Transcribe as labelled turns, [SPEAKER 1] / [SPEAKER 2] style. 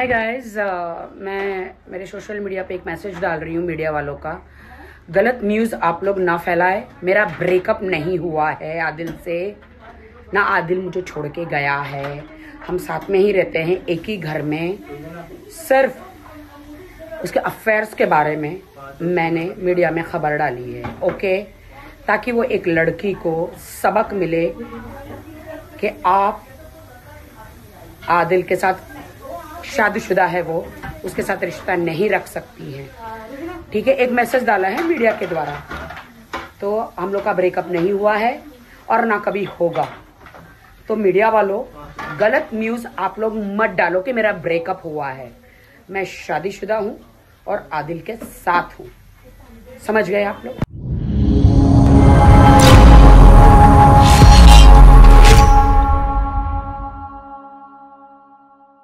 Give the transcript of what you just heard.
[SPEAKER 1] Hi guys, मैं मेरे social media पे एक मैसेज डाल रही हूँ मीडिया वालों का। गलत न्यूज़ आप लोग ना फैलाए। मेरा ब्रेकअप नहीं हुआ है आदिल से, ना आदिल मुझे छोड़ के गया है। हम साथ में ही रहते हैं, एक ही घर में। सिर्फ उसके अफेयर्स के बारे में मैंने मीडिया में खबर डाली है, ओके, ताकि वो एक लड़की को सबक मिले कि आप आदिल के साथ शादीशुदा है, वो उसके साथ रिश्ता नहीं रख सकती हैं। ठीक है, एक मैसेज डाला है मीडिया के द्वारा। तो हम लोग का ब्रेकअप नहीं हुआ है और ना कभी होगा। तो मीडिया वालों, गलत न्यूज़ आप लोग मत डालो कि मेरा ब्रेकअप हुआ है। मैं शादीशुदा हूँ और आदिल के साथ हूँ। समझ गए आप लोग?